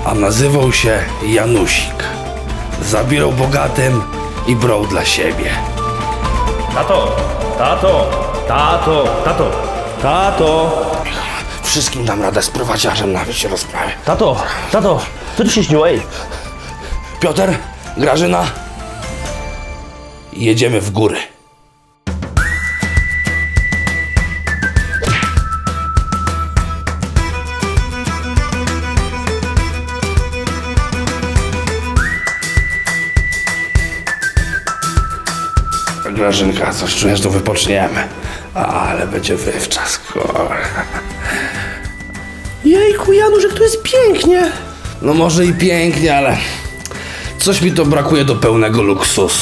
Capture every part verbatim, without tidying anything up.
a nazywał się Janusik. Zabierał bogatym i brał dla siebie. Tato, tato, tato, tato, tato. Wszystkim dam radę z prowadziarzem, nawet się rozprawię. Tato, tato, co tu się śniło, ej? Piotr, Grażyna, jedziemy w góry. Grażynka, coś czujesz, to wypoczniemy. Ale będzie wywczas, kurwa. Jejku, Januszek, tu jest pięknie. No może i pięknie, ale coś mi to brakuje do pełnego luksusu.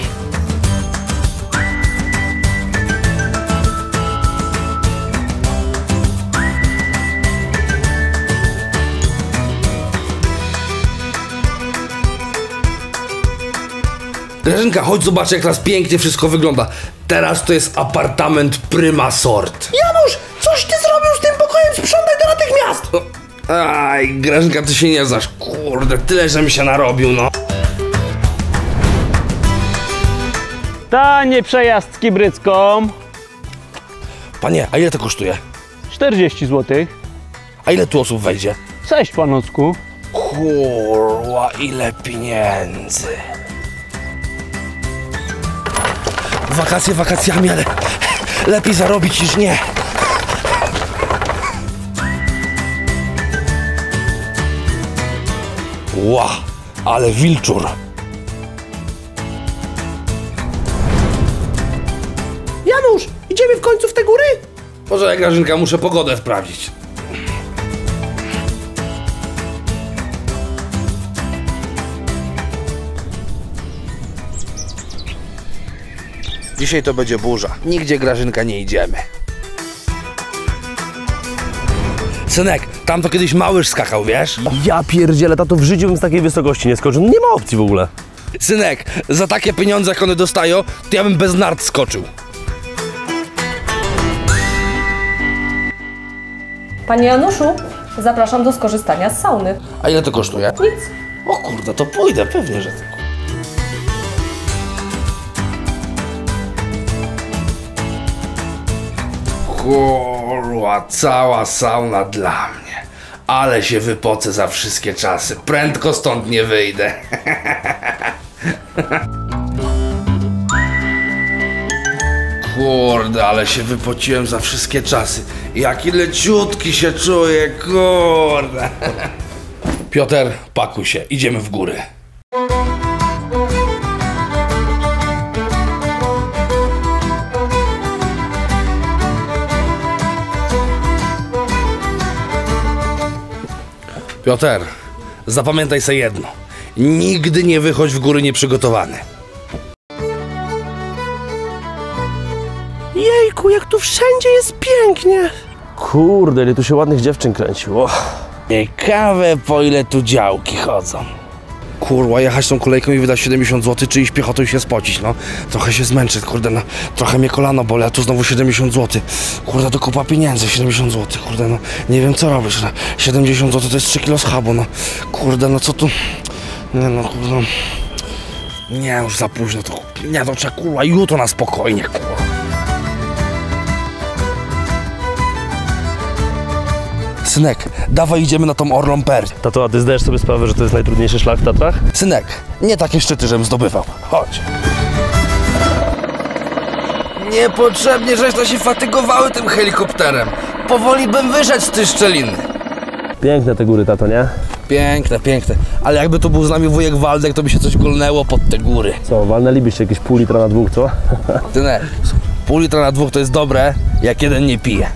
Grażynka, chodź zobacz, jak teraz pięknie wszystko wygląda. Teraz to jest apartament prima sort. Janusz, coś ty zrobił z tym pokojem, sprzątaj to natychmiast. Aj, Grażynka, ty się nie znasz. Kurde, tyle, żem się narobił, no. Tanie przejazd z Kibrycką. Panie, a ile to kosztuje? czterdzieści złotych. A ile tu osób wejdzie? Cześć, panocku. Kurwa, ile pieniędzy. Wakacje wakacjami, ale lepiej zarobić niż nie. Ła, ale wilczur. Janusz, idziemy w końcu w te góry? Może, Grażynka, muszę pogodę sprawdzić. Dzisiaj to będzie burza. Nigdzie, Grażynka, nie idziemy. Synek, tam to kiedyś Małysz skakał, wiesz? Ja pierdzielę, tato, w życiu bym z takiej wysokości nie skoczył. Nie ma opcji w ogóle. Synek, za takie pieniądze, jak one dostają, to ja bym bez nart skoczył. Panie Januszu, zapraszam do skorzystania z sauny. A ile to kosztuje? Nic. O kurde, to pójdę, pewnie, że tak. Kurwa, cała sauna dla mnie. Ale się wypocę za wszystkie czasy. Prędko stąd nie wyjdę. Kurde, ale się wypociłem za wszystkie czasy. Jaki leciutki się czuję, kurde. Piotr, pakuj się, idziemy w góry. Piotr, zapamiętaj sobie jedno. Nigdy nie wychodź w góry nieprzygotowany. Jejku, jak tu wszędzie jest pięknie. Kurde, ile tu się ładnych dziewczyn kręciło. Ciekawe, po ile tu działki chodzą. Kurwa, jechać tą kolejką i wydać siedemdziesiąt złotych, czy iść piechotą i się spocić, no. Trochę się zmęczę, kurde, no. Trochę mnie kolano boli, a tu znowu siedemdziesiąt złotych. Kurde, to kupa pieniędzy, siedemdziesiąt złotych, kurde, no. Nie wiem, co robisz, no. siedemdziesiąt złotych to jest trzy kilo schabu, no. Kurde, no co tu... Nie no, kurde... Nie, już za późno to... Nie, to trzeba, kurwa, jutro na spokojnie, kurwa. Synek, dawaj idziemy na tą Orlą Perć. Tato, a ty zdajesz sobie sprawę, że to jest najtrudniejszy szlak w Tatrach? Synek, nie takie szczyty, żebym zdobywał. Chodź. Niepotrzebnie, żeś to się fatygowały tym helikopterem. Powoli bym wyszedł z tej szczeliny. Piękne te góry, tato, nie? Piękne, piękne. Ale jakby tu był z nami wujek Waldek, to by się coś golnęło pod te góry. Co, walnęlibyście jakieś pół litra na dwóch, co? Synek, pół litra na dwóch to jest dobre, jak jeden nie pije.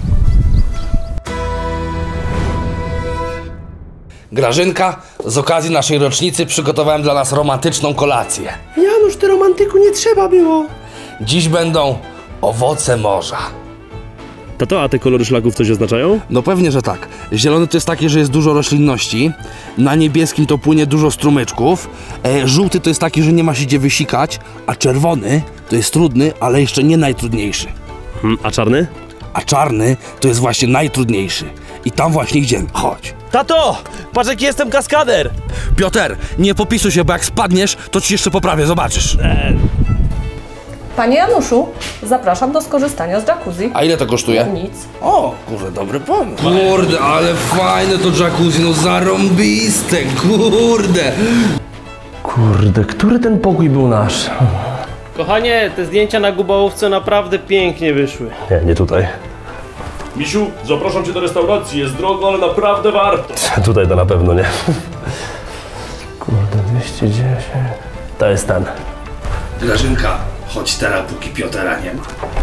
Grażynka, z okazji naszej rocznicy przygotowałem dla nas romantyczną kolację. Janusz, ty romantyku nie trzeba było. Dziś będą owoce morza. Tato, a te kolory szlaków coś oznaczają? No pewnie, że tak. Zielony to jest taki, że jest dużo roślinności. Na niebieskim to płynie dużo strumyczków. E, żółty to jest taki, że nie ma się gdzie wysikać. A czerwony to jest trudny, ale jeszcze nie najtrudniejszy. Hmm, a czarny? A czarny to jest właśnie najtrudniejszy. I tam właśnie idziemy. Chodź. Tato! Patrz jaki jestem kaskader! Piotr, nie popisuj się, bo jak spadniesz, to ci jeszcze poprawię, zobaczysz. Panie Januszu, zapraszam do skorzystania z jacuzzi. A ile to kosztuje? Nic. O, kurde, dobry pomysł. Kurde, ale fajne to jacuzzi, no zarąbiste, kurde. Kurde, który ten pokój był nasz? Kochanie, te zdjęcia na Gubałówce naprawdę pięknie wyszły. Nie, nie tutaj. Misiu, zapraszam cię do restauracji, jest drogo, ale naprawdę warto. Tutaj to na pewno nie. Kurde, dwieście dziesięć. To jest ten. Grażynka, chodź teraz, póki Piotra nie ma.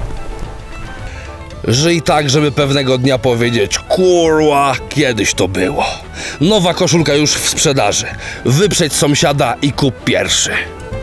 Żyj tak, żeby pewnego dnia powiedzieć: kurwa, kiedyś to było. Nowa koszulka już w sprzedaży. Wyprzedź sąsiada i kup pierwszy.